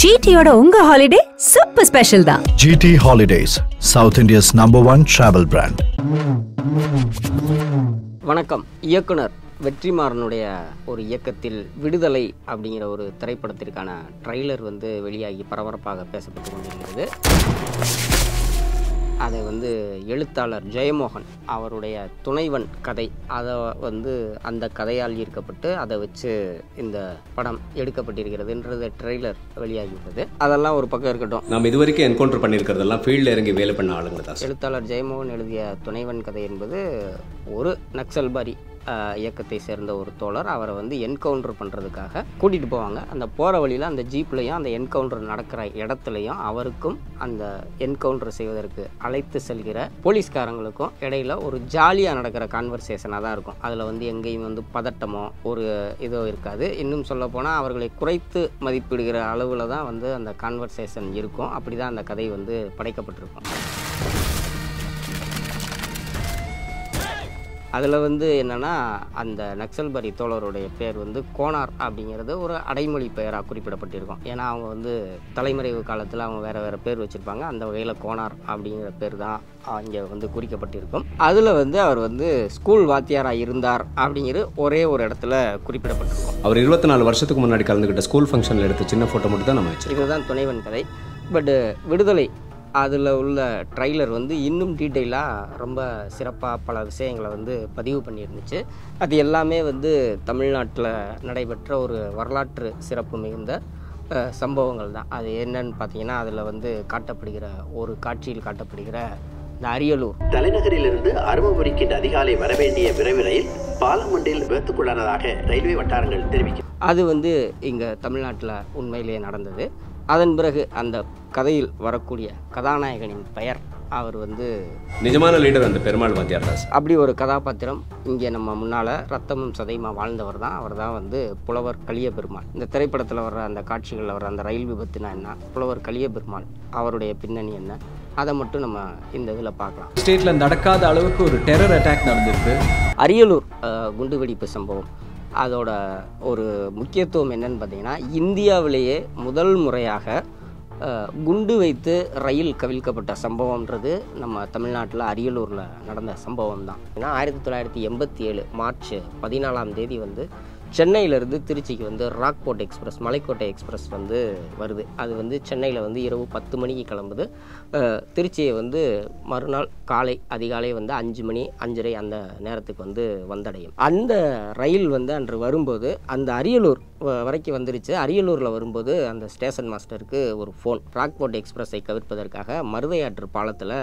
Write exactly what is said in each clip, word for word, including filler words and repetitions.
G T ஓட உங்க holiday super special தான். G T Holidays, South India's number one travel brand. வணக்கம். இயக்குனர் வெற்றிமாறனுடைய ஒரு இயக்கத்தில் விடுதலை அப்படிங்கிற ஒரு திரைப்படத்திற்கான ட்ரைலர் வந்து வெளியாகி பரபரப்பாக பேசப்பட்டு கொண்டிருக்கிறது. அதை வந்து எழுத்தாளர் ஜெயமோகன் அவருடைய துணைவன் கதை, அதை வந்து அந்த கதையால் ஈர்க்கப்பட்டு அதை வச்சு இந்த படம் எடுக்கப்பட்டிருக்கிறதுன்றது ட்ரெய்லர் வெளியாகிவிட்டது. அதெல்லாம் ஒரு பக்கம் இருக்கட்டும். நம்ம இது வரைக்கும் என்கவுண்டர் பண்ணியிருக்கிறதெல்லாம் ஃபீல்டில் இறங்கி வேலை பண்ண ஆளுங்க தான். எழுத்தாளர் ஜெயமோகன் எழுதிய துணைவன் கதை என்பது ஒரு நக்சல்பாரி இயக்கத்தை சேர்ந்த ஒரு தோழர். அவரை வந்து என்கவுண்டர் பண்ணுறதுக்காக கூட்டிகிட்டு போவாங்க. அந்த போகிற வழியில் அந்த ஜீப்லையும் அந்த என்கவுண்டர் நடக்கிற இடத்துலையும் அவருக்கும் அந்த என்கவுண்டர் செய்வதற்கு அழைத்து செல்கிற போலீஸ்காரங்களுக்கும் இடையில ஒரு ஜாலியாக நடக்கிற கான்வர்சேஷனாக தான் இருக்கும். அதில் வந்து எங்கேயும் வந்து பதட்டமோ ஒரு இதோ இருக்காது. இன்னும் சொல்ல போனால் அவர்களை குறைத்து மதிப்பிடுகிற அளவில் தான் வந்து அந்த கான்வர்சேஷன் இருக்கும். அப்படி தான் அந்த கதை வந்து படைக்கப்பட்டிருக்கும். அதில் வந்து என்னென்னா, அந்த நக்சல்பரி தோழருடைய பேர் வந்து கோனார் அப்படிங்கிறது ஒரு அடைமொழி பெயராக குறிப்பிடப்பட்டிருக்கும். ஏன்னா அவங்க வந்து தலைமறைவு காலத்தில் அவங்க வேறு வேறு பேர் வச்சுருப்பாங்க. அந்த வகையில் கோனார் அப்படிங்கிற பேர் தான் இங்கே வந்து குறிக்கப்பட்டிருக்கும். அதில் வந்து அவர் வந்து ஸ்கூல் வாத்தியாராக இருந்தார் அப்படிங்கிறது ஒரே ஒரு இடத்துல குறிப்பிடப்பட்டிருக்கும். அவர் இருபத்தி நாலு வருஷத்துக்கு முன்னாடி கலந்துக்கிட்ட ஸ்கூல் ஃபங்க்ஷனில் எடுத்த சின்ன ஃபோட்டோ மட்டும் தான் நம்ம வச்சு. இதுதான் துணைவன் கதை. பட் விடுதலை அதில் உள்ள ட்ரைலர் வந்து இன்னும் டீட்டெயிலாக ரொம்ப சிறப்பாக பல விஷயங்களை வந்து பதிவு பண்ணியிருந்துச்சு. அது எல்லாமே வந்து தமிழ்நாட்டில் நடைபெற்ற ஒரு வரலாற்று சிறப்பு மிகுந்த சம்பவங்கள் தான். அது என்னன்னு பார்த்தீங்கன்னா, அதில் வந்து காட்டப்படுகிற ஒரு காட்சியில் காட்டப்படுகிற இந்த அரியலூர் தலைநகரிலிருந்து அருமபுரிக்கு அதிகாலை வரவேண்டிய விரைவு ரயில் பாலம் ஒன்றில் விபத்துக்குள்ளானதாக ரயில்வே வட்டாரங்கள் தெரிவிக்கும். அது வந்து இங்கே தமிழ்நாட்டில் உண்மையிலேயே நடந்தது. அதன் பிறகு அந்த கதையில் வரக்கூடிய கதாநாயகனின் பெயர், அவர் வந்து நிஜமான லீடர் அந்த பெருமாள் வாத்தியார் தான். அப்படி ஒரு கதாபாத்திரம் இங்கே நம்ம முன்னால் ரத்தமும் சதையுமா வாழ்ந்தவர் தான். அவர் தான் வந்து புலவர் கலியபெருமாள். இந்த திரைப்படத்தில் வர்ற அந்த காட்சிகளில் வர்ற அந்த ரயில் விபத்துனா என்ன, புலவர் கலியபெருமாள் அவருடைய பின்னணி என்ன, அதை மட்டும் நம்ம இந்த இதில் பார்க்கலாம். ஸ்டேட்டில் நடக்காத அளவுக்கு ஒரு டெரர் அட்டாக் நடந்திருக்கு. அரியலூர் குண்டுவெடிப்பு சம்பவம், அதோட ஒரு முக்கியத்துவம் என்னன்னு பார்த்தீங்கன்னா, இந்தியாவிலேயே முதல் முறையாக குண்டு வைத்து ரயில் கவிழ்க்கப்பட்ட சம்பவம்ன்றது நம்ம தமிழ்நாட்டில் அரியலூரில் நடந்த சம்பவம் தான். ஏன்னா ஆயிரத்தி தொள்ளாயிரத்தி எண்பத்தி ஏழு மார்ச் பதினாலாம் தேதி வந்து சென்னையிலேருந்து திருச்சிக்கு வந்து ராக்போர்ட் எக்ஸ்பிரஸ், மலைக்கோட்டை எக்ஸ்பிரஸ் வந்து வருது. அது வந்து சென்னையில் வந்து இரவு பத்து மணிக்கு கிளம்புது. திருச்சியை வந்து மறுநாள் காலை அதிகாலை வந்து அஞ்சு மணி அஞ்சரை அந்த நேரத்துக்கு வந்து வந்தடையும். அந்த ரயில் வந்து அன்று வரும்போது அந்த அரியலூர் வரைக்கும் வந்துருச்சு. அரியலூரில் வரும்போது அந்த ஸ்டேஷன் மாஸ்டருக்கு ஒரு ஃபோன், ராக்போர்ட் எக்ஸ்பிரஸை கவிர்ப்பதற்காக மருதையாற்று பாலத்தில்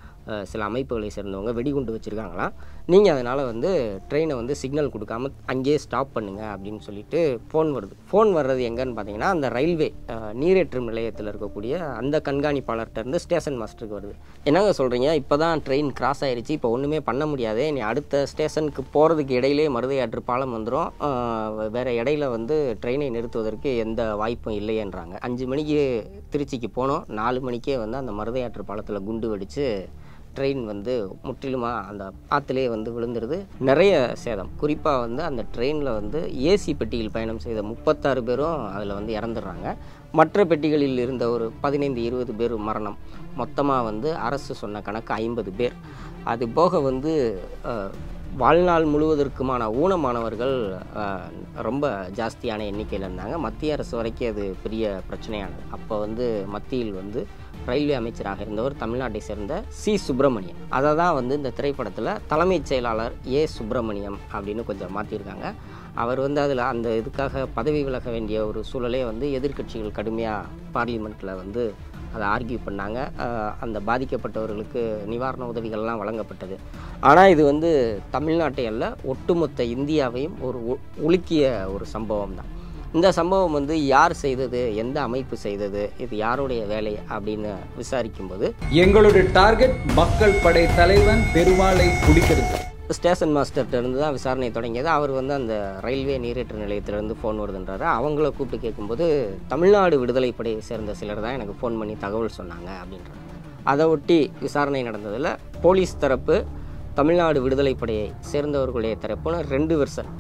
சில அமைப்புகளை சேர்ந்தவங்க வெடிகுண்டு வச்சுருக்காங்களாம். நீங்கள் அதனால் வந்து ட்ரெயினை வந்து சிக்னல் கொடுக்காம அங்கேயே ஸ்டாப் பண்ணுங்கள் அப்படின்னு சொல்லிட்டு ஃபோன் வருது. ஃபோன் வர்றது எங்கன்னு பார்த்தீங்கன்னா, அந்த ரயில்வே நீரேற்றும் நிலையத்தில் இருக்கக்கூடிய அந்த கண்காணிப்பாளர்கிட்ட இருந்து ஸ்டேஷன் மாஸ்டருக்கு வருது. என்னங்க சொல்கிறீங்க, இப்போ தான் ட்ரெயின் கிராஸ் ஆகிடுச்சு, இப்போ ஒன்றுமே பண்ண முடியாது, நீ அடுத்த ஸ்டேஷனுக்கு போகிறதுக்கு இடையிலே மருதையாற்று பாலம் வந்துடும், வேறு இடையில வந்து ட்ரெயினை நிறுத்துவதற்கு எந்த வாய்ப்பும் இல்லையேன்றாங்க. அஞ்சு மணிக்கு திருச்சிக்கு போனோம், நாலு மணிக்கே வந்து அந்த மருதையாற்று பாலத்தில் குண்டு வெடித்து ட்ரெயின் வந்து முற்றிலுமாக அந்த ஆற்றுலேயே வந்து விழுந்துருது. நிறைய சேதம். குறிப்பாக வந்து அந்த ட்ரெயினில் வந்து ஏசி பெட்டியில் பயணம் செய்த முப்பத்தாறு பேரும் அதில் வந்து இறந்துடுறாங்க. மற்ற பெட்டிகளில் இருந்த ஒரு பதினைந்து இருபது பேர் மரணம். மொத்தமாக வந்து அரசு சொன்ன கணக்கு ஐம்பது பேர். அது போக வந்து வாழ்நாள் முழுவதற்குமான ஊனமானவர்கள் ரொம்ப ஜாஸ்தியான எண்ணிக்கையில் இருந்தாங்க. மத்திய அரசு வரைக்கும் அது பெரிய பிரச்சனையானது. அப்போ வந்து மத்தியில் வந்து ரயில்வே அமைச்சராக இருந்தவர் தமிழ்நாட்டை சேர்ந்த சி சுப்பிரமணியம். அதை தான் வந்து இந்த திரைப்படத்தில் தலைமைச் செயலாளர் ஏ சுப்பிரமணியம் அப்படின்னு கொஞ்சம் மாற்றிருக்காங்க. அவர் வந்து அதில் அந்த இதுக்காக பதவி விலக வேண்டிய ஒரு சூழலே வந்து எதிர்க்கட்சிகள் கடுமையாக பார்லிமெண்ட்டில் வந்து அதை ஆர்கியூ பண்ணாங்க. அந்த பாதிக்கப்பட்டவர்களுக்கு நிவாரண உதவிகள்லாம் வழங்கப்பட்டது. ஆனால் இது வந்து தமிழ்நாட்டை அல்ல, ஒட்டுமொத்த இந்தியாவையும் ஒரு உலுக்கிய ஒரு சம்பவம் தான். இந்த சம்பவம் வந்து யார் செய்தது, எந்த அமைப்பு செய்தது, இது யாருடைய வேலை அப்படின்னு விசாரிக்கும்போது எங்களுடைய டார்கெட் மக்கள் படை தலைவன் பெருமாளை குடிக்கிறது. ஸ்டேஷன் மாஸ்டர்கிட்ட இருந்து தான் விசாரணை தொடங்கியது. அவர் வந்து அந்த ரயில்வே நீரேற்று நிலையத்திலேருந்து ஃபோன் வருதுன்றாரு. அவங்கள கூப்பிட்டு கேட்கும்போது தமிழ்நாடு விடுதலை படையை சேர்ந்த சிலர் தான் எனக்கு ஃபோன் பண்ணி தகவல் சொன்னாங்க அப்படின்றாங்க. அதை ஒட்டி விசாரணை நடந்ததில் போலீஸ் தரப்பு, தமிழ்நாடு விடுதலை படையை சேர்ந்தவர்களுடைய தரப்புன்னு ரெண்டு வெர்ஷன்.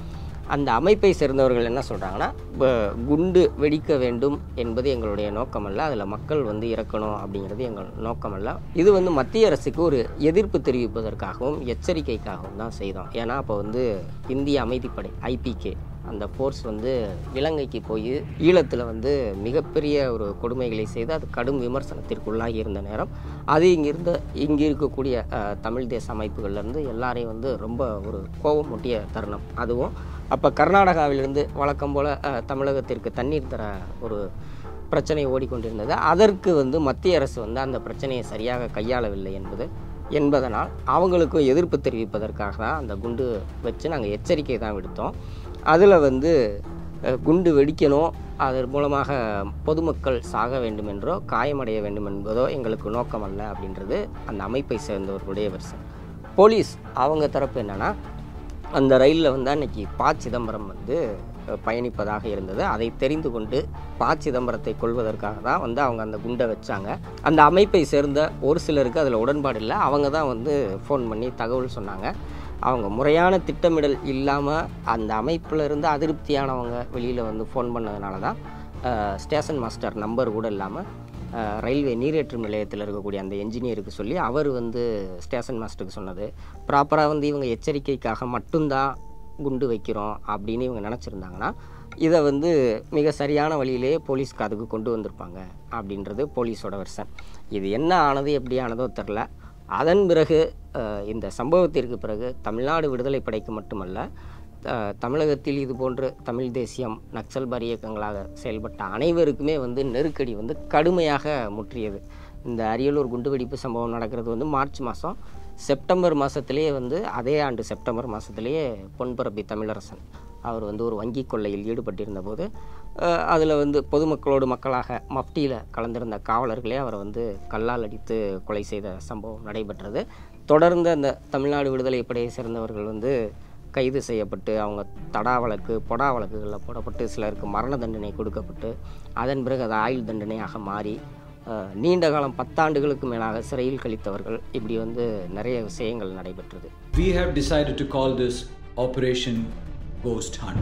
அந்த அமைப்பை சேர்ந்தவர்கள் என்ன சொல்கிறாங்கன்னா, குண்டு வெடிக்க வேண்டும் என்பது எங்களுடைய நோக்கமல்ல, அதில் மக்கள் வந்து இறக்கணும் அப்படிங்கிறது எங்கள் நோக்கமல்ல. இது வந்து மத்திய அரசுக்கு ஒரு எதிர்ப்பு தெரிவிப்பதற்காகவும் எச்சரிக்கைக்காகவும் தான் செய்தோம். ஏன்னா அப்போ வந்து இந்திய அமைதிப்படை ஐபிகே அந்த ஃபோர்ஸ் வந்து இலங்கைக்கு போய் ஈழத்தில் வந்து மிகப்பெரிய ஒரு கொடுமைகளை செய்து அது கடும் விமர்சனத்திற்குள்ளாகி இருந்த நேரம், அது இங்கிருந்த இங்கே இருக்கக்கூடிய தமிழ் தேச அமைப்புகள்லேருந்து எல்லாரையும் வந்து ரொம்ப ஒரு கோபம் முட்டிய தருணம். அதுவும் அப்போ கர்நாடகாவிலிருந்து வழக்கம் போல் தமிழகத்திற்கு தண்ணீர் தர ஒரு பிரச்சனை ஓடிக்கொண்டிருந்தது. அதற்கு வந்து மத்திய அரசு வந்து அந்த பிரச்சனையை சரியாக கையாளவில்லை என்பது என்பதனால் அவங்களுக்கும் எதிர்ப்பு தெரிவிப்பதற்காக தான் அந்த குண்டு வச்சு நாங்கள் எச்சரிக்கை தான் விடுத்தோம். அதில் வந்து குண்டு வெடிக்கணும், அதன் மூலமாக பொதுமக்கள் சாக வேண்டும் என்றோ காயமடைய வேண்டும் என்பதோ எங்களுக்கு நோக்கம் அல்ல அப்படின்றது அந்த அமைப்பை சேர்ந்தவர்களுடைய வருஷம். போலீஸ் அவங்க தரப்பு என்னென்னா, அந்த ரயிலில் வந்து அன்றைக்கி ப சிதம்பரம் வந்து பயணிப்பதாக இருந்தது. அதை தெரிந்து கொண்டு ப சிதம்பரத்தை கொள்வதற்காக தான் வந்து அவங்க அந்த குண்டை வச்சாங்க. அந்த அமைப்பை சேர்ந்த ஒரு சிலருக்கு அதில் உடன்பாடு இல்லை. அவங்க தான் வந்து ஃபோன் பண்ணி தகவல் சொன்னாங்க. அவங்க முறையான திட்டமிடல் இல்லாமல் அந்த அமைப்பில் இருந்து அதிருப்தியானவங்க வெளியில் வந்து ஃபோன் பண்ணதுனால தான் ஸ்டேஷன் மாஸ்டர் நம்பர் கூட இல்லாமல் ரயில்வே நீரேற்றும் நிலையத்தில் இருக்கக்கூடிய அந்த என்ஜினியருக்கு சொல்லி அவர் வந்து ஸ்டேஷன் மாஸ்டருக்கு சொன்னது. ப்ராப்பராக வந்து இவங்க எச்சரிக்கைக்காக மட்டும்தான் குண்டு வைக்கிறோம் அப்படின்னு இவங்க நினச்சிருந்தாங்கன்னா இதை வந்து மிக சரியான வழியிலேயே போலீஸ்க்கு அதுக்கு கொண்டு வந்திருப்பாங்க அப்படின்றது போலீஸோட வெர்ஷன். இது என்ன ஆனது எப்படி ஆனதோ தெரில. அதன் பிறகு இந்த சம்பவத்திற்கு பிறகு தமிழ்நாடு விடுதலை படைக்கு மட்டுமல்ல, தமிழகத்தில் இது போன்று தமிழ் தேசியம் நக்சல்பாரி இயக்கங்களாக செயல்பட்ட அனைவருக்குமே வந்து நெருக்கடி வந்து கடுமையாக முற்றியது. இந்த அரியலூர் குண்டுவெடிப்பு சம்பவம் நடக்கிறது வந்து மார்ச் மாதம். செப்டம்பர் மாதத்துலேயே வந்து அதே ஆண்டு செப்டம்பர் மாதத்துலேயே பொன்பரப்பி தமிழரசன் அவர் வந்து ஒரு வங்கி கொள்ளையில் ஈடுபட்டிருந்த போது அதில் வந்து பொதுமக்களோடு மக்களாக மஃப்டியில் கலந்திருந்த காவலர்களே அவரை வந்து கல்லால் அடித்து கொலை செய்த சம்பவம் நடைபெற்றது. தொடர்ந்து அந்த தமிழ்நாடு விடுதலை படையை சேர்ந்தவர்கள் வந்து கைது செய்யப்பட்டு அவங்க தடா வழக்கு பொடா வழக்குகளில் போடப்பட்டு சிலருக்கு மரண தண்டனை கொடுக்கப்பட்டு அதன் பிறகு அது ஆயுள் தண்டனையாக மாறி நீண்ட காலம் பத்தாண்டுகளுக்கு மேலாக சிறையில் கழித்தவர்கள் இப்படி வந்து நிறைய விஷயங்கள் நடைபெற்றது. We have decided to call this Operation Ghost Hunt.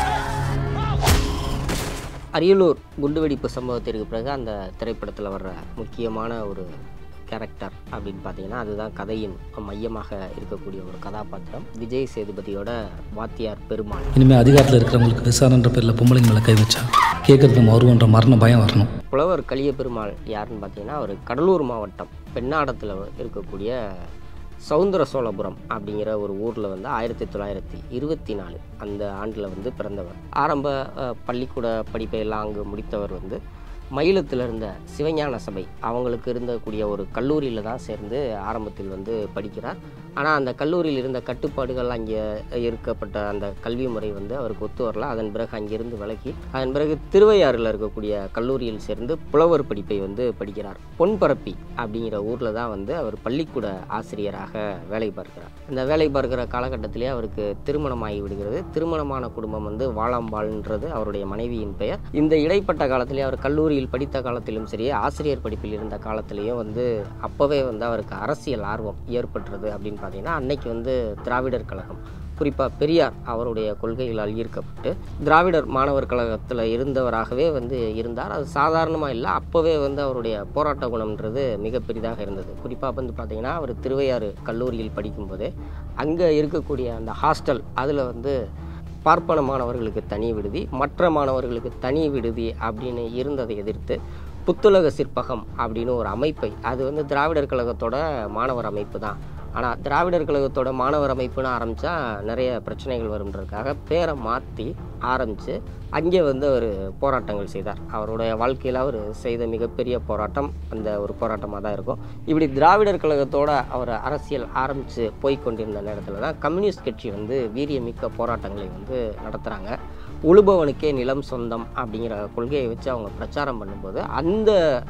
Ariyalur குண்டுவெடிப்பு சம்பவத்திற்கு பிறகு அந்த திரைப்படத்தில் வர்ற முக்கியமான ஒரு கேரக்டர் அப்படின்னு பார்த்தீங்கன்னா அதுதான் கதையின் மையமாக இருக்கக்கூடிய ஒரு கதாபாத்திரம் விஜய் சேதுபதியோட வாத்தியார் பெருமாள். இனிமேல் அதிகாரத்தில் இருக்கிறவங்களுக்கு விசாரன்ற பேரில் பொம்பளைங்க மேலே கை வச்சா கேட்கறது நம்ம வருவோன்ற மரண பயம் வரணும். புலவர் கலியபெருமாள் யாருன்னு பார்த்தீங்கன்னா அவர் கடலூர் மாவட்டம் பெண்ணாடத்தில் இருக்கக்கூடிய சவுந்தர சோழபுரம் அப்படிங்கிற ஒரு ஊரில் வந்து ஆயிரத்தி தொள்ளாயிரத்தி இருபத்தி நாலு அந்த ஆண்டில் வந்து பிறந்தவர். ஆரம்ப பள்ளிக்கூட படிப்பை எல்லாம் அங்கு முடித்தவர் வந்து மயிலத்தில் இருந்த சிவஞான சபை அவங்களுக்கு இருந்தக்கூடிய ஒரு கல்லூரியில் தான் சேர்ந்து ஆரம்பத்தில் வந்து படிக்கிறார். ஆனால் அந்த கல்லூரியில் இருந்த கட்டுப்பாடுகள் அங்கே இருக்கப்பட்ட அந்த கல்வி முறை வந்து அவருக்கு ஒத்து வரல. அதன் பிறகு அங்கிருந்து விலகி அதன் பிறகு திருவையாறில் இருக்கக்கூடிய கல்லூரியில் சேர்ந்து புலவர் படிப்பை வந்து படிக்கிறார். பொன்பரப்பி அப்படிங்கிற ஊரில் தான் வந்து அவர் பள்ளிக்கூட ஆசிரியராக வேலை பார்க்கிறார். அந்த வேலை பார்க்கிற காலகட்டத்திலே அவருக்கு திருமணமாகி விடுகிறது. திருமணமான குடும்பம் வந்து வாழாம்பாள்ன்றது அவருடைய மனைவியின் பெயர். இந்த இடைப்பட்ட காலத்திலே அவர் கல்லூரி படித்த காலத்திலும் சரி ஆசிரியர் படிப்பில் இருந்த காலத்திலையும் வந்து அப்போவே வந்து அவருக்கு அரசியல் ஆர்வம் ஏற்பட்டுறது அப்படின்னு பார்த்தீங்கன்னா அன்னைக்கு வந்து திராவிடர் கழகம் குறிப்பாக பெரியார் அவருடைய கொள்கைகளால் ஈர்க்கப்பட்டு திராவிடர் மாணவர் கழகத்தில் இருந்தவராகவே வந்து இருந்தார். அது சாதாரணமாக இல்லை, அப்போவே வந்து அவருடைய போராட்ட குணம்ன்றது மிக பெரிதாக இருந்தது. குறிப்பாக வந்து பார்த்திங்கன்னா அவர் திருவையாறு கல்லூரியில் படிக்கும்போது அங்கே இருக்கக்கூடிய அந்த ஹாஸ்டல் அதில் வந்து பார்ப்பன மாணவர்களுக்கு தனி விடுதி மற்ற மாணவர்களுக்கு தனி விடுதி அப்படின்னு இருந்ததை எதிர்த்து புத்துலக சிற்பகம் அப்படின்னு ஒரு அமைப்பை அது வந்து திராவிடர் கழகத்தோட மாணவர் அமைப்பு தான். ஆனால் திராவிடர் கழகத்தோட மாணவர் அமைப்புன்னு ஆரம்பித்தா நிறைய பிரச்சனைகள் வரும்ன்றதுக்காக பேரை மாற்றி ஆரம்பித்து அங்கே வந்து அவர் போராட்டங்கள் செய்தார். அவருடைய வாழ்க்கையில் அவர் செய்த மிகப்பெரிய போராட்டம் அந்த ஒரு போராட்டமாக தான் இருக்கும். இப்படி திராவிடர் கழகத்தோட அவர் அரசியல் ஆரம்பித்து போய்கொண்டிருந்த நேரத்தில் தான் கம்யூனிஸ்ட் கட்சி வந்து வீரியமிக்க போராட்டங்களை வந்து நடத்துகிறாங்க. உழுபவனுக்கே நிலம் சொந்தம் அப்படிங்கிற கொள்கையை வச்சு அவங்க பிரச்சாரம் பண்ணும்போது அந்த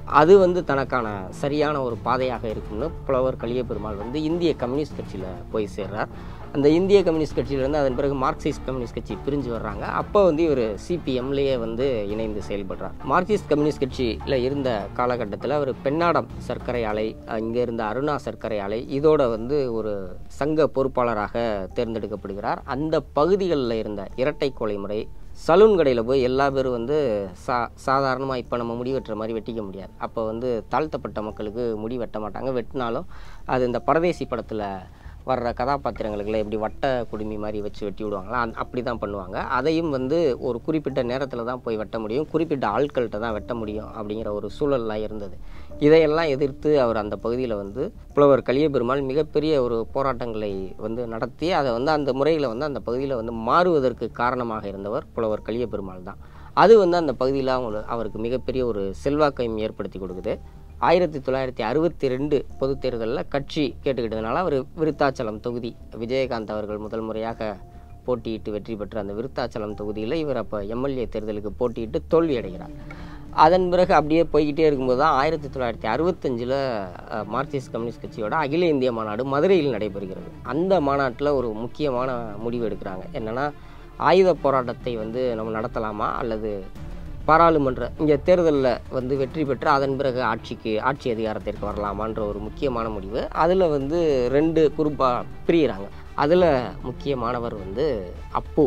அது வந்து தனக்கான சரியான ஒரு பாதையாக இருக்கும்னு புலவர் கலியபெருமாள் வந்து இந்திய கம்யூனிஸ்ட் கட்சியில் போய் சேர்றார். அந்த இந்திய கம்யூனிஸ்ட் கட்சியிலேருந்து அதன் பிறகு மார்க்சிஸ்ட் கம்யூனிஸ்ட் கட்சி பிரிஞ்சு வர்றாங்க. அப்போ வந்து இவர் சிபிஎம்லேயே வந்து இணைந்து செயல்படுறார். மார்க்சிஸ்ட் கம்யூனிஸ்ட் கட்சியில் இருந்த காலகட்டத்தில் அவர் பெண்ணாடம் சர்க்கரை ஆலை, இங்கே இருந்த அருணா சர்க்கரை ஆலை, இதோட வந்து ஒரு சங்க பொறுப்பாளராக தேர்ந்தெடுக்கப்படுகிறார். அந்த பகுதிகளில் இருந்த இரட்டை கொலை முறை, சலூன் கடையில் போய் எல்லா பேரும் வந்து சா சாதாரணமாக இப்போ நம்ம முடி வெட்டுற மாதிரி வெட்டிக்க முடியாது. அப்போ வந்து தாழ்த்தப்பட்ட மக்களுக்கு முடி வெட்ட மாட்டாங்க. வெட்டினாலும் அது இந்த பரதேசி படத்தில் வர்ற கதாபாத்திரங்களுக்குள்ள எப்படி வட்ட குடுமி மாதிரி வச்சு வெட்டி விடுவாங்களா, அந் அப்படி தான் பண்ணுவாங்க. அதையும் வந்து ஒரு குறிப்பிட்ட நேரத்தில் தான் போய் வெட்ட முடியும், குறிப்பிட்ட ஆட்கள்கிட்ட தான் வெட்ட முடியும் அப்படிங்கிற ஒரு சூழல்லாம் இருந்தது. இதையெல்லாம் எதிர்த்து அவர் அந்த பகுதியில் வந்து புலவர் கலியபெருமாள் மிகப்பெரிய ஒரு போராட்டங்களை வந்து நடத்தி அதை வந்து அந்த முறையில் வந்து அந்த பகுதியில் வந்து மாறுவதற்கு காரணமாக இருந்தவர் புலவர் கலியபெருமாள் தான். அது வந்து அந்த பகுதியில் அவங்க அவருக்கு மிகப்பெரிய ஒரு செல்வாக்கையும் ஏற்படுத்தி கொடுக்குது. ஆயிரத்தி தொள்ளாயிரத்தி அறுபத்தி ரெண்டு பொதுத் தேர்தலில் கட்சி கேட்டுக்கிட்டதுனால அவர் விருத்தாச்சலம் தொகுதி, விஜயகாந்த் அவர்கள் முதல் முறையாக போட்டியிட்டு வெற்றி பெற்ற அந்த விருத்தாச்சலம் தொகுதியில் இவர் அப்போ எம்எல்ஏ தேர்தலுக்கு போட்டியிட்டு தோல்வி அடைகிறார். அதன் பிறகு அப்படியே போய்கிட்டே இருக்கும்போது தான் ஆயிரத்தி தொள்ளாயிரத்தி அறுபத்தஞ்சில் மார்க்சிஸ்ட் கம்யூனிஸ்ட் கட்சியோட அகில இந்திய மாநாடு மதுரையில் நடைபெறுகிறது. அந்த மாநாட்டில் ஒரு முக்கியமான முடிவு எடுக்கிறாங்க. என்னென்னா, ஆயுத போராட்டத்தை வந்து நம்ம நடத்தலாமா அல்லது பாராளுமன்ற இங்கே தேர்தலில் வந்து வெற்றி பெற்று அதன் பிறகு ஆட்சிக்கு ஆட்சி அதிகாரத்திற்கு வரலாமான்ற ஒரு முக்கியமான முடிவு. அதில் வந்து ரெண்டு குரூப்பாக பிரிகிறாங்க. அதில் முக்கியமானவர் வந்து அப்பு,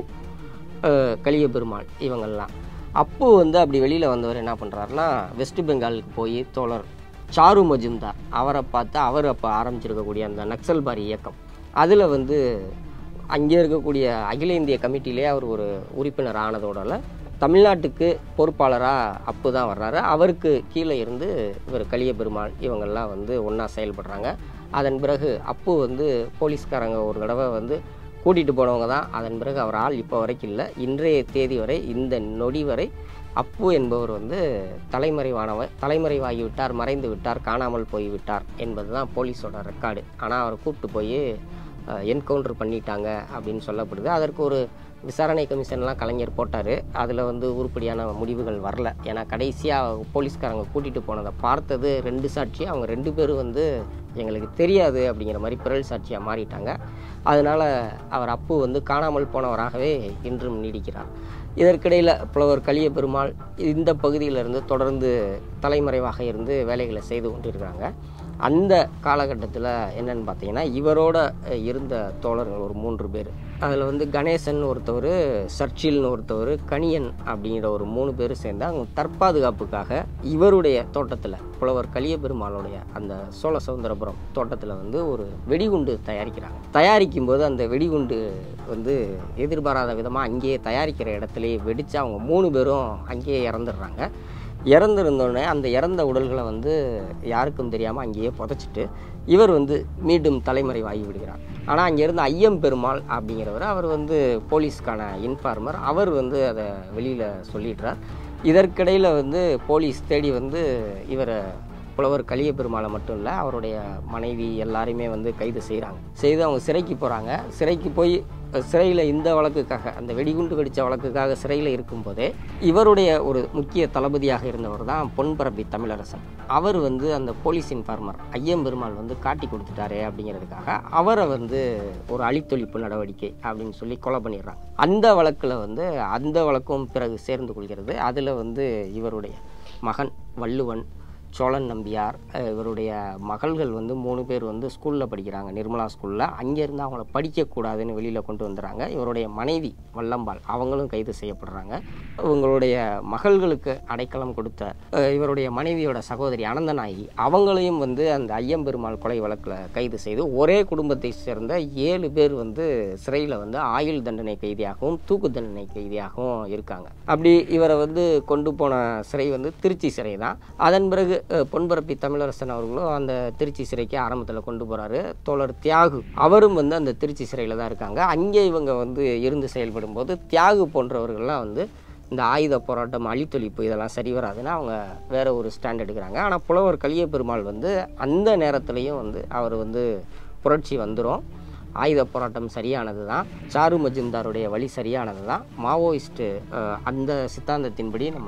கலியபெருமாள், இவங்கெல்லாம். அப்பு வந்து அப்படி வெளியில் வந்தவர் என்ன பண்ணுறாருன்னா, வெஸ்ட் பெங்காலுக்கு போய் தோழர் சாரு மஜும்தார் அவரை பார்த்து அவர் அப்போ ஆரம்பிச்சிருக்கக்கூடிய அந்த நக்சல்பாரி இயக்கம், அதில் வந்து அங்கே இருக்கக்கூடிய அகில இந்திய கமிட்டியிலே அவர் ஒரு உறுப்பினர் ஆனதோட தமிழ்நாட்டுக்கு பொறுப்பாளராக அப்பு தான் வர்றாரு. அவருக்கு கீழே இருந்து இவர் கலியபெருமாள் இவங்கெல்லாம் வந்து ஒன்றா செயல்படுறாங்க. அதன் பிறகு அப்பு வந்து போலீஸ்காரங்க ஒரு தடவை வந்து கூட்டிகிட்டு போனவங்க தான். அதன் பிறகு அவர் ஆள் இப்போ வரைக்கும் இல்லை. இன்றைய தேதி வரை, இந்த நொடி வரை அப்பு என்பவர் வந்து தலைமறைவானவர், தலைமறைவாகிவிட்டார், மறைந்து விட்டார், காணாமல் போய்விட்டார் என்பது தான் போலீஸோட ரெக்கார்டு. ஆனால் அவரை கூப்பிட்டு போய் என்கவுண்டர் பண்ணிட்டாங்க அப்படின்னு சொல்லப்படுது. அதற்கு ஒரு விசாரணை கமிஷன்லாம் கலைஞர் போட்டார். அதில் வந்து உருப்படியான முடிவுகள் வரல. ஏன்னா கடைசியாக போலீஸ்காரங்க கூட்டிகிட்டு போனதை பார்த்தது ரெண்டு சாட்சி, அவங்க ரெண்டு பேரும் வந்து எங்களுக்கு தெரியாது அப்படிங்கிற மாதிரி பிறல் சாட்சியாக மாறிட்டாங்க. அதனால் அவர் அப்பு வந்து காணாமல் போனவராகவே இன்றும் நீடிக்கிறார். இதற்கிடையில் புலவர் கலியபெருமாள் இந்த பகுதியிலிருந்து தொடர்ந்து தலைமறைவாக இருந்து வேலைகளை செய்து கொண்டிருக்கிறாங்க. அந்த காலகட்டத்தில் என்னென்னு பார்த்தீங்கன்னா, இவரோட இருந்த தோழர்கள் ஒரு மூன்று பேர், அதில் வந்து கணேசன் ஒருத்தவர், சர்ச்சில்னு ஒருத்தவர், கணியன் அப்படிங்கிற ஒரு மூணு பேர் சேர்ந்து அவங்க தற்பாதுகாப்புக்காக இவருடைய தோட்டத்தில், புலவர் கலியபெருமாளுடைய அந்த சோழ சவுந்தரபுரம் தோட்டத்தில் வந்து ஒரு வெடிகுண்டு தயாரிக்கிறாங்க. தயாரிக்கும் போது அந்த வெடிகுண்டு வந்து எதிர்பாராத விதமாக அங்கேயே தயாரிக்கிற இடத்துலையே வெடித்து அவங்க மூணு பேரும் அங்கேயே இறந்துடுறாங்க. இறந்துருந்தோடனே அந்த இறந்த உடல்களை வந்து யாருக்கும் தெரியாமல் அங்கேயே புதைச்சிட்டு இவர் வந்து மீண்டும் தலைமறைவாகி விடுகிறார். ஆனால் அங்கே இருந்த ஐயம் பெருமாள் அப்படிங்கிறவர், அவர் வந்து போலீஸ்க்கான இன்ஃபார்மர், அவர் வந்து அதை வெளியில் சொல்லிடுறார். இதற்கிடையில் வந்து போலீஸ் தேடி வந்து இவரை, புலவர் கலியபெருமாளை மட்டும் இல்லை அவருடைய மனைவி எல்லாரையுமே வந்து கைது செய்கிறாங்க. செய்து அவங்க சிறைக்கு போகிறாங்க. சிறைக்கு போய் சிறையில் இந்த வழக்குக்காக, அந்த வெடிகுண்டு வெடித்த வழக்குக்காக சிறையில் இருக்கும்போதே இவருடைய ஒரு முக்கிய தளபதியாக இருந்தவர் தான் பொன்பரப்பி தமிழரசன். அவர் வந்து அந்த போலீஸ் இன்ஃபார்மர் ஐயம் பெருமாள் வந்து காட்டி கொடுத்துட்டாரே அப்படிங்கிறதுக்காக அவரை வந்து ஒரு அழித்தொழிப்பு நடவடிக்கை அப்படின்னு சொல்லி கொலை பண்ணிடுறாங்க. அந்த வழக்கில் வந்து அந்த வழக்கும் பிறகு சேர்ந்து கொள்கிறது. அதில் வந்து இவருடைய மகன் வள்ளுவன், சோழன் நம்பியார், இவருடைய மகள்கள் வந்து மூணு பேர் வந்து ஸ்கூலில் படிக்கிறாங்க, நிர்மலா ஸ்கூலில். அங்கேருந்து அவங்கள படிக்கக்கூடாதுன்னு வெளியில் கொண்டு வந்துடுறாங்க. இவருடைய மனைவி வல்லம்பாள் அவங்களும் கைது செய்யப்படுறாங்க. இவங்களுடைய மகள்களுக்கு அடைக்கலம் கொடுத்த இவருடைய மனைவியோட சகோதரி அனந்தநாயகி அவங்களையும் வந்து அந்த ஐயம்பெருமாள் கொலை வழக்கில் கைது செய்து ஒரே குடும்பத்தை சேர்ந்த ஏழு பேர் வந்து சிறையில் வந்து ஆயுள் தண்டனை கைதியாகவும் தூக்கு தண்டனை கைதியாகவும் இருக்காங்க. அப்படி இவரை வந்து கொண்டு போன சிறை வந்து திருச்சி சிறை தான். அதன் பிறகு பொன்பரப்பி தமிழரசன் அவர்களும் அந்த திருச்சி சிறைக்கு ஆரம்பத்தில் கொண்டு போகிறாரு. தோழர் தியாகு அவரும் வந்து அந்த திருச்சி சிறையில் தான் இருக்காங்க. அங்கே இவங்க வந்து இருந்து செயல்படும் போது தியாகு போன்றவர்கள்லாம் வந்து இந்த ஆயுத போராட்டம், அழித்தொழிப்பு இதெல்லாம் சரி வராதுன்னா அவங்க வேற ஒரு ஸ்டாண்ட் எடுக்கிறாங்க. ஆனால் புலவர் கலியபெருமாள் வந்து அந்த நேரத்துலையும் வந்து அவர் வந்து புரட்சி வந்துடும், ஆயுத போராட்டம் சரியானது தான், சாரு மஜும்தாருடைய வழி சரியானது தான், மாவோயிஸ்ட்டு அந்த சித்தாந்தத்தின்படி நம்ம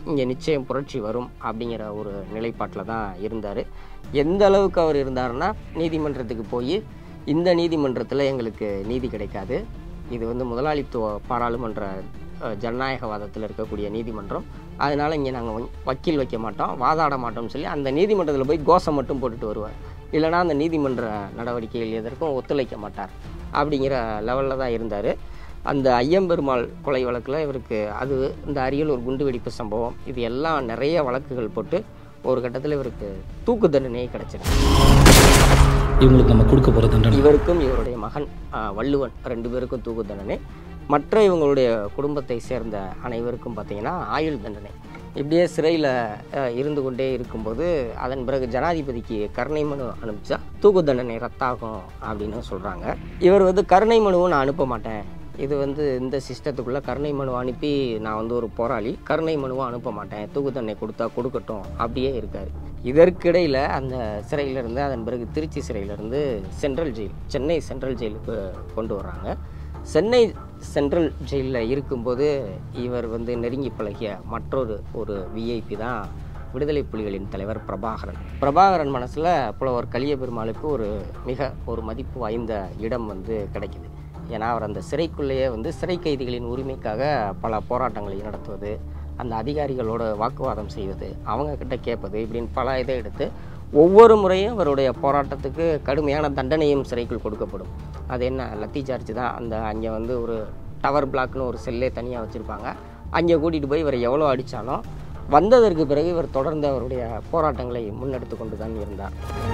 இங்கே நிச்சயம் புரட்சி வரும் அப்படிங்கிற ஒரு நிலைப்பாட்டில் தான் இருந்தார். எந்த அளவுக்கு அவர் இருந்தாருன்னா, நீதிமன்றத்துக்கு போய் இந்த நீதிமன்றத்தில் எங்களுக்கு நீதி கிடைக்காது, இது வந்து முதலாளித்துவ பாராளுமன்ற ஜனநாயகவாதத்தில் இருக்கக்கூடிய நீதிமன்றம், அதனால் இங்கே நாங்கள் வக்கீல் வைக்க மாட்டோம், வாதாட மாட்டோம்னு சொல்லி அந்த நீதிமன்றத்தில் போய் கோஷம் மட்டும் போட்டுட்டு வருவார். இல்லைனா அந்த நீதிமன்ற நடவடிக்கைகள் எதற்கும் ஒத்துழைக்க மாட்டார். அப்படிங்கிற லெவலில் தான் இருந்தார். அந்த ஐயம்பெருமாள் கொலை வழக்கில் இவருக்கு அது இந்த அரியலூர் குண்டுவெடிப்பு சம்பவம் இது எல்லாம் நிறைய வழக்குகள் போட்டு ஒரு கட்டத்தில் இவருக்கு தூக்கு தண்டனையே கிடைச்சிருக்கு. இவங்களுக்கு நம்ம கொடுக்க போகிற தண்டனை, இவருக்கும் இவருடைய மகன் வள்ளுவன் ரெண்டு பேருக்கும் தூக்கு தண்டனை. மற்ற இவங்களுடைய குடும்பத்தை சேர்ந்த அனைவருக்கும் பார்த்திங்கன்னா ஆயுள் தண்டனை. இப்படியே சிறையில் இருந்து கொண்டே இருக்கும்போது அதன் பிறகு ஜனாதிபதிக்கு கருணை மனு அனுப்பிச்சா தூக்கு தண்டனை ரத்தாகும் அப்படின்னு சொல்கிறாங்க. இவர் வந்து கருணை மனுவும் நான் அனுப்ப மாட்டேன், இது வந்து இந்த சிஸ்டத்துக்குள்ளே கருணை மனு அனுப்பி நான் வந்து ஒரு போராளி, கருணை மனுவும் அனுப்ப மாட்டேன், தூக்கு தண்டனை கொடுத்தா கொடுக்கட்டும் அப்படியே இருக்கார். இதற்கிடையில் அந்த சிறையிலேருந்து அதன் பிறகு திருச்சி சிறையிலேருந்து சென்ட்ரல் ஜெயில், சென்னை சென்ட்ரல் ஜெயிலுக்கு கொண்டு வர்றாங்க. சென்னை சென்ட்ரல் ஜெயிலில் இருக்கும்போது இவர் வந்து நெருங்கி பழகிய மற்றொரு ஒரு விஐபி தான் விடுதலை புலிகளின் தலைவர் பிரபாகரன். பிரபாகரன் மனசில் புலவர் கலியபெருமாளுக்கு ஒரு மிக ஒரு மதிப்பு வாய்ந்த இடம் வந்து கிடைக்கிது. ஏன்னா அவர் அந்த சிறைக்குள்ளேயே வந்து சிறை கைதிகளின் உரிமைக்காக பல போராட்டங்களை நடத்துவது, அந்த அதிகாரிகளோட வாக்குவாதம் செய்வது, அவங்கக்கிட்ட கேட்பது, இப்படின்னு பல இதை எடுத்து ஒவ்வொரு முறையும் அவருடைய போராட்டத்துக்கு கடுமையான தண்டனையும் சிறைக்குள் கொடுக்கப்படும். அது என்ன லத்தி சார்ஜ் தான். அந்த அங்கே வந்து ஒரு டவர் பிளாக்னு ஒரு செல்லே தனியாக வச்சுருப்பாங்க. அங்கே கூட்டிகிட்டு போய் இவர் எவ்வளோ அடித்தாலும் வந்ததற்கு பிறகு இவர் தொடர்ந்து அவருடைய போராட்டங்களை முன்னெடுத்து கொண்டு தான் இருந்தார்.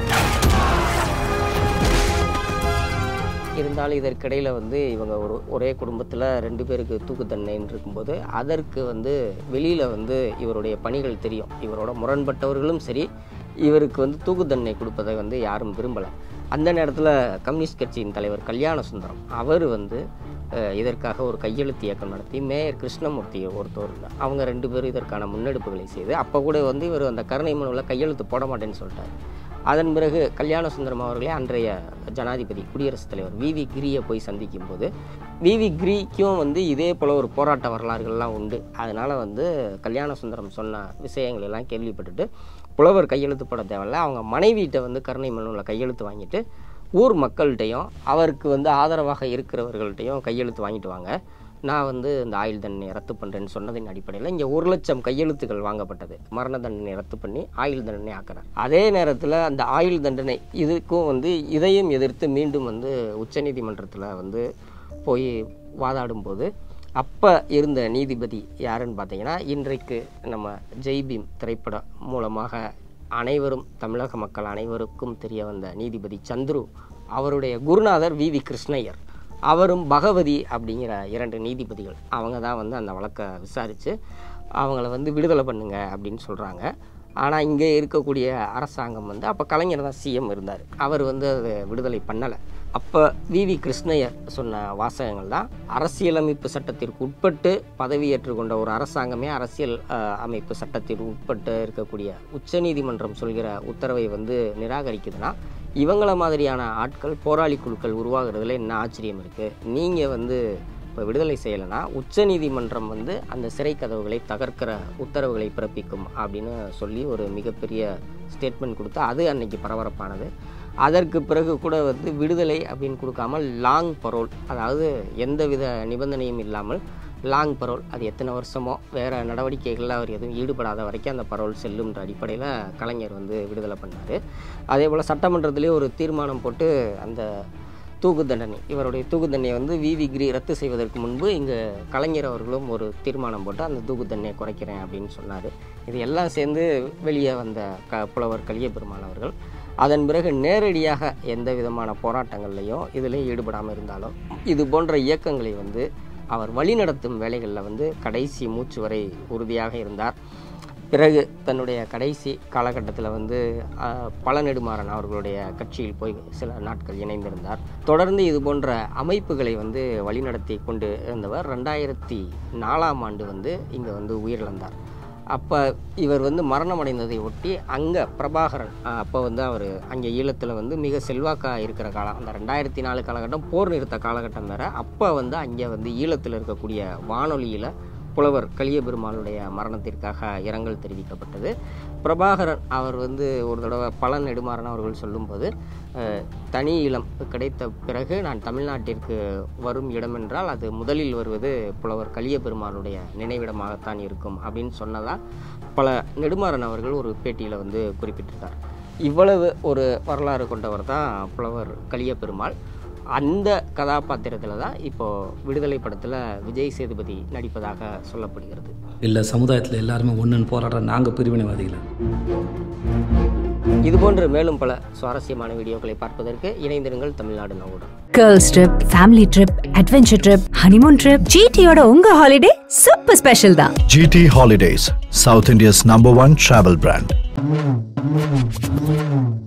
இருந்தாலும் இதற்கிடையில் வந்து இவங்க ஒரு ஒரே குடும்பத்தில் ரெண்டு பேருக்கு தூக்கு தண்டனைன்னு இருக்கும்போது அதற்கு வந்து வெளியில் வந்து இவருடைய பணிகள் தெரியும். இவரோட முரண்பட்டவர்களும் சரி, இவருக்கு வந்து தூக்கு தண்டனை கொடுப்பதை வந்து யாரும் விரும்பலை. அந்த நேரத்தில் கம்யூனிஸ்ட் கட்சியின் தலைவர் கல்யாண சுந்தரம் அவர் வந்து இதற்காக ஒரு கையெழுத்து இயக்கம் நடத்தி மேயர் கிருஷ்ணமூர்த்தி ஒருத்தர் இருந்தார். அவங்க ரெண்டு பேரும் இதற்கான முன்னெடுப்புகளை செய்து அப்போ கூட வந்து இவர் அந்த கருணை மனுவில் கையெழுத்து போட மாட்டேன்னு சொல்லிட்டார். அதன் பிறகு கல்யாண சுந்தரம் அவர்களே அன்றைய ஜனாதிபதி குடியரசுத் தலைவர் வி வி கிரியை போய் சந்திக்கும் போது வி வி கிரிக்கும் வந்து இதே போல் ஒரு போராட்ட வரலாறுகள்லாம் உண்டு. அதனால் வந்து கல்யாண சுந்தரம் சொன்ன விஷயங்கள் எல்லாம் கேள்விப்பட்டுட்டு புலவர் கையெழுத்து போட தேவையில்ல, அவங்க மனைவியிட்ட வந்து கருணை மனுவில் கையெழுத்து வாங்கிட்டு ஊர் மக்கள்கிட்டையும் அவருக்கு வந்து ஆதரவாக இருக்கிறவர்கள்ட்டையும் கையெழுத்து வாங்கிட்டு வாங்க, நான் வந்து இந்த ஆயுள் தண்டனை ரத்து பண்ணுறேன்னு சொன்னதின் அடிப்படையில் இங்கே ஒரு லட்சம் கையெழுத்துக்கள் வாங்கப்பட்டது. மரண தண்டனை ரத்து பண்ணி ஆயுள் தண்டனை ஆக்குறார். அதே நேரத்தில் அந்த ஆயுள் தண்டனை இதுக்கும் வந்து இதையும் எதிர்த்து மீண்டும் வந்து உச்சநீதிமன்றத்தில் வந்து போய் வாதாடும்போது அப்போ இருந்த நீதிபதி யாருன்னு பார்த்தீங்கன்னா, இன்றைக்கு நம்ம ஜெய்பீம் திரைப்படம் மூலமாக அனைவரும் தமிழக மக்கள் அனைவருக்கும் தெரிய வந்த நீதிபதி சந்துரு, அவருடைய குருநாதர் வி வி கிருஷ்ணய்யர், அவரும் பகவதி அப்படிங்கிற இரண்டு நீதிபதிகள், அவங்க தான் வந்து அந்த வழக்கை விசாரித்து அவங்கள வந்து விடுதலை பண்ணுங்க அப்படின்னு சொல்கிறாங்க. ஆனால் இங்கே இருக்கக்கூடிய அரசாங்கம் வந்து அப்போ கலைஞர் தான் சிஎம் இருந்தார், அவர் வந்து அதை விடுதலை பண்ணலை. அப்போ வி வி கிருஷ்ணய்யர் சொன்ன வாசகங்கள் தான், அரசியலமைப்பு சட்டத்திற்கு உட்பட்டு பதவியேற்று கொண்ட ஒரு அரசாங்கமே அரசியல் அமைப்பு சட்டத்திற்கு உட்பட்டு இருக்கக்கூடிய உச்சநீதிமன்றம் சொல்கிற உத்தரவை வந்து நிராகரிக்குதுன்னா இவங்கள மாதிரியான ஆட்கள் போராளி குழுக்கள் உருவாகிறதுல என்ன ஆச்சரியம் இருக்குது? நீங்கள் வந்து இப்போ விடுதலை செய்யலைன்னா உச்சநீதிமன்றம் வந்து அந்த சிறை கதவுகளை தகர்க்கிற உத்தரவுகளை பிறப்பிக்கும் அப்படின்னு சொல்லி ஒரு மிகப்பெரிய ஸ்டேட்மெண்ட் கொடுத்து அது அன்னைக்கு பரபரப்பானது. அதற்கு பிறகு கூட வந்து விடுதலை அப்படின்னு கொடுக்காமல் லாங் பரோல், அதாவது எந்தவித நிபந்தனையும் இல்லாமல் லாங் பரோல், அது எத்தனை வருஷமோ வேறு நடவடிக்கைகளில் அவர் எதுவும் ஈடுபடாத வரைக்கும் அந்த பரோல் செல்லும்ன்ற அடிப்படையில் கலைஞர் வந்து விடுதலை பண்ணார். அதே போல் சட்டமன்றத்திலே ஒரு தீர்மானம் போட்டு அந்த தூக்கு தண்டனை, இவருடைய தூக்கு தண்டனையை வந்து வி வி கிரி ரத்து செய்வதற்கு முன்பு இங்கே கலைஞர் அவர்களும் ஒரு தீர்மானம் போட்டு அந்த தூக்கு தண்டனையை குறைக்கிறேன் அப்படின்னு சொன்னார். இது எல்லாம் சேர்ந்து வெளியே வந்த க புலவர் கலியபெருமாள் அவர்கள் அதன் பிறகு நேரடியாக எந்த விதமான போராட்டங்கள்லையும் இதில் ஈடுபடாமல் இருந்தாலும் இது போன்ற இயக்கங்களை வந்து அவர் வழிநடத்தும் வேலைகளில் வந்து கடைசி மூச்சு வரை உறுதியாக இருந்தார். பிறகு தன்னுடைய கடைசி காலகட்டத்தில் வந்து பழநெடுமாறன் அவர்களுடைய கட்சியில் போய் சில நாட்கள் இணைந்திருந்தார். தொடர்ந்து இது போன்ற அமைப்புகளை வந்து வழிநடத்தி கொண்டு இருந்தவர் ரெண்டாயிரத்தி நாலாம் ஆண்டு வந்து இங்கே வந்து உயிரிழந்தார். அப்போ இவர் வந்து மரணமடைந்ததை ஒட்டி அங்கே பிரபாகரன் அப்போ வந்து அவர் அங்கே ஈழத்தில் வந்து மிக செல்வாக்காக இருக்கிற காலம், அந்த ரெண்டாயிரத்தி நாலு காலகட்டம் போர் நிறுத்த காலகட்டம் வேறு. அப்போ வந்து அங்கே வந்து ஈழத்தில் இருக்கக்கூடிய வானொலியில் புலவர் கலியபெருமாளுடைய மரணத்திற்காக இரங்கல் தெரிவிக்கப்பட்டது. பிரபாகரன் அவர் வந்து ஒரு தடவை பல நெடுமாறன் அவர்கள் சொல்லும்போது, தனி இளம் கிடைத்த பிறகு நான் தமிழ்நாட்டிற்கு வரும் இடம் என்றால் அது முதலில் வருவது புலவர் கலியபெருமாளுடைய நினைவிடமாகத்தான் இருக்கும் அப்படின்னு சொன்னதா பல நெடுமாறன் அவர்கள் ஒரு பேட்டியில் வந்து குறிப்பிட்டிருக்கார். இவ்வளவு ஒரு வரலாறு கொண்டவர் தான் புலவர் கலியபெருமாள். அந்த கதாபாத்திரத்தில் தான் இப்போது விடுதலை படத்தில் விஜய் சேதுபதி நடிப்பதாக சொல்லப்படுகிறது. இல்லை, சமுதாயத்தில் எல்லாருமே ஒன்றுன்னு போராடுற நாங்கள் பிரிவினைவாதிகள். இதுபோன்று மேலும் பல சுவாரஸ்யமான வீடியோக்களை பார்ப்பதற்கு இணைந்திருங்கள் தமிழ்நாடு நவுடன். Girls trip, family trip, adventure trip, honeymoon trip, ஜிடியோட உங்க ஹாலிடே சூப்பர் ஸ்பெஷல் தான். G T Holidays, South India's number one travel brand.